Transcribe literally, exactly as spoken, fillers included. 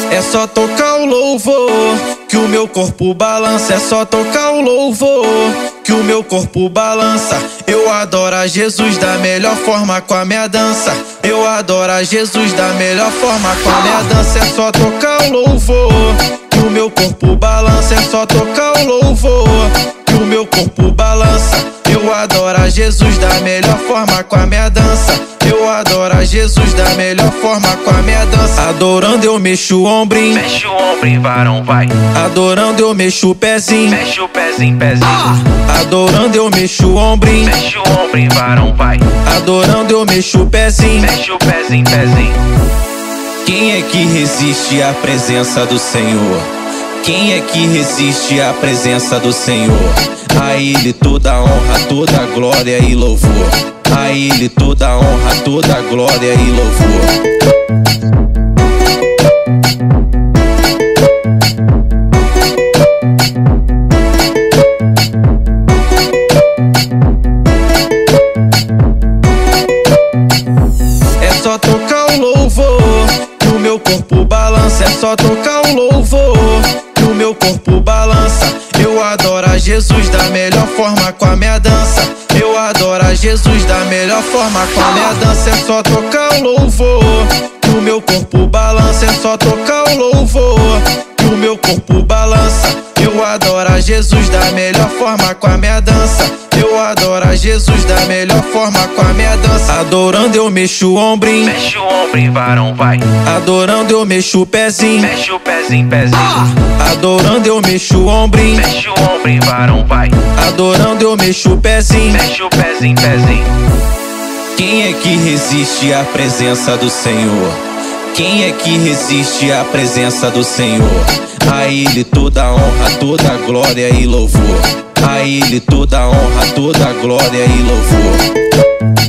É só tocar o louvor que o meu corpo balança. É só tocar o louvor que o meu corpo balança. Eu adoro a Jesus da melhor forma com a minha dança. Eu adoro a Jesus da melhor forma com a minha dança. É só tocar o louvor que o meu corpo balança. É só tocar o louvor que o meu corpo balança. Eu adoro a Jesus da melhor forma com a minha dança. Eu adoro a Jesus da melhor forma com a minha dança. Adorando eu mexo o ombrinho, mexe o ombrinho, varão, vai. Adorando eu mexo o pezinho, mexe o pezinho, pezinho. Adorando eu mexo o ombrinho, mexe o ombrinho, varão, vai. Adorando eu mexo o pezinho, mexe o pezinho, pezinho. Quem é que resiste à presença do Senhor? Quem é que resiste à presença do Senhor? A Ele toda honra, toda glória e louvor. A Ele toda honra, toda glória e louvor. É só tocar o louvor que o meu corpo balança. É só tocar o louvor que o meu corpo balança. Eu adoro a Jesus da melhor forma com a minha dança. Eu adoro a Jesus da melhor forma com a minha dança. É só tocar o louvor que o meu corpo balança. É só tocar o louvor que o meu corpo balança. Eu adoro a Jesus da melhor forma com a minha dança. Eu adoro a Jesus da melhor forma com a minha dança. Adorando eu mexo o ombrinho, mexe o ombrinho, varão, vai. Adorando eu mexo o pezinho, mexe o pezinho, pezinho. Adorando eu mexo o ombrinho, mexe o ombrinho, varão, vai. Adorando eu mexo o pezinho, mexe o pezinho, pezinho. Quem é que resiste à presença do Senhor? Quem é que resiste à presença do Senhor? A Ele toda honra, toda glória e louvor. A Ele toda honra, toda glória e louvor.